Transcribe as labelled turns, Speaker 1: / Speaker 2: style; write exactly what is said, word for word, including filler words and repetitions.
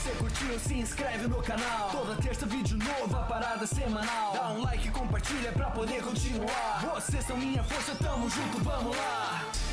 Speaker 1: você curtiu, se inscreve no canal. Toda terça vídeo novo, a parada semanal. Dá um like e compartilha pra poder continuar. Vocês são minha força, tamo junto, vamos lá.